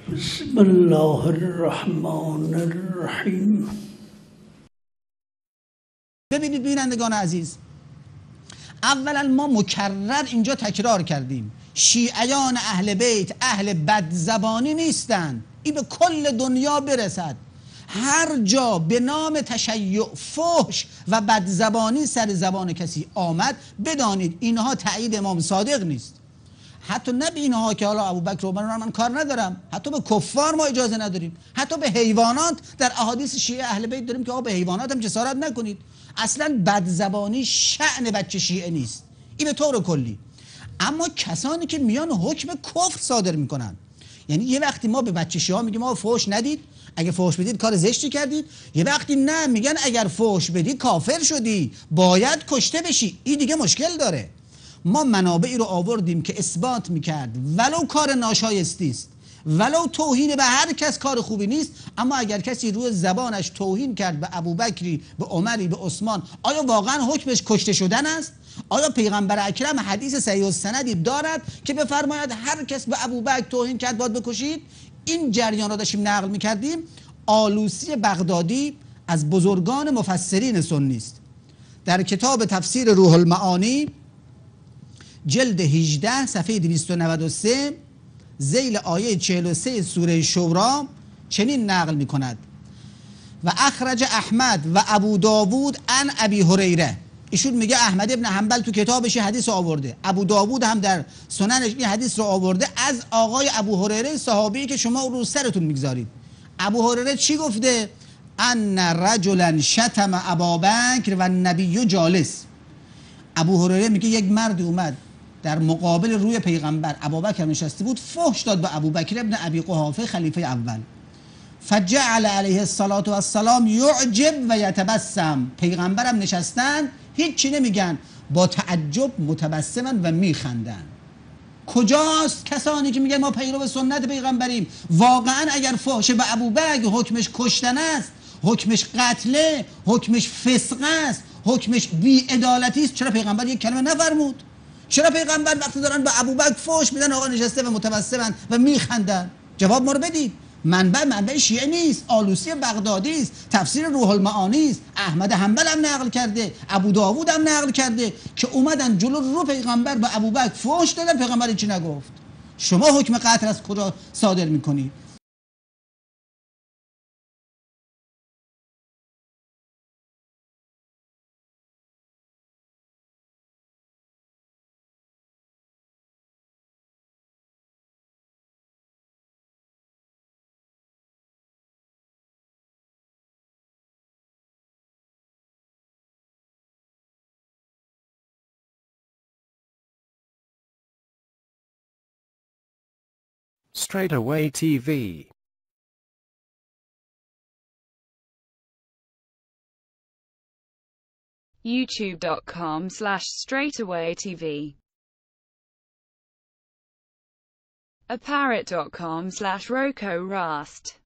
بسم الله الرحمن الرحیم. ببینید بینندگان عزیز، اولا ما مکرر اینجا تکرار کردیم شیعیان اهل بیت اهل بدزبانی نیستند. این به کل دنیا برسد. هر جا به نام تشیع فحش و بدزبانی سر زبان کسی آمد، بدانید اینها تایید امام صادق نیست. حتی نه به اینها که حالا ابوبکر و عمر من کار ندارم، حتی به کفار ما اجازه نداریم، حتی به حیوانات در احادیث شیعه اهل بیت داریم که آقا به حیوانات هم جسارت نکنید. اصلا بدزبانی شأن بچه شیعه نیست، این به طور کلی. اما کسانی که میان حکم کفر صادر میکنن، یعنی یه وقتی ما به بچه شیعه میگیم ما فحش ندید، اگه فحش بدید کار زشتی کردید، یه وقتی نه میگن اگر فحش بدی کافر شدی، باید کشته بشی. این دیگه مشکل داره. ما منابعی رو آوردیم که اثبات میکرد ولو کار ناشایستی است، ولو توهین به هر کس کار خوبی نیست، اما اگر کسی روی زبانش توهین کرد به ابوبکری، به عمری، به عثمان، آیا واقعا حکمش کشته شدن است؟ آیا پیغمبر اکرم حدیث صحیح السندی دارد که بفرماید هر کس به ابوبکر توهین کرد باید بکشید؟ این جریان را داشتیم نقل میکردیم. آلوسی بغدادی از بزرگان مفسرین سنی است. در کتاب تفسیر روح المعانی جلد 18 صفحه 293 ذیل آیه 43 سوره شورا چنین نقل می کند: و اخرج احمد و ابو داوود عن ابی هریره. ایشون میگه احمد ابن حنبل تو کتابش حدیث آورده، ابو داوود هم در سننش این حدیث رو آورده از آقای ابو هریره، صحابی که شما رو سرتون میگذارید. ابو هریره چی گفته؟ ان رجلا شتم ابابکر و النبی جالس. ابو هریره میگه یک مرد اومد در مقابل روی پیغمبر، ابوبکر نشسته بود، فحش داد به ابوبکر ابن ابی قحافه خلیفه اول. فجعل علیه الصلاة والسلام یعجب و یتبسم. پیغمبرم نشستن هیچی نمیگن، با تعجب متبسمن و میخندن. کجاست کسانی که میگن ما پیرو سنت پیغمبریم؟ واقعا اگر فحش به ابوبکر حکمش کشتن است، حکمش قتله، حکمش فسق است، حکمش بی‌عدالتی است، چرا پیغمبر یک کلمه نفرمود؟ چرا پیغمبر وقتی دارن به ابوبکر فحش میدن آقا نشسته و متبسمن و میخندن؟ جواب ما رو بدید. منبع شیعه نیست، آلوسی بغدادی است، تفسیر روح المعانی است، احمد حنبل هم نقل کرده، ابو داوود هم نقل کرده که اومدن جلو رو پیغمبر به ابوبکر فحش دادن، پیغمبر چی نگفت. شما حکم قتل از کجا صادر میکنید؟ Straightaway TV. youtube.com/straightawaytv, aparrot.com/RocoRast.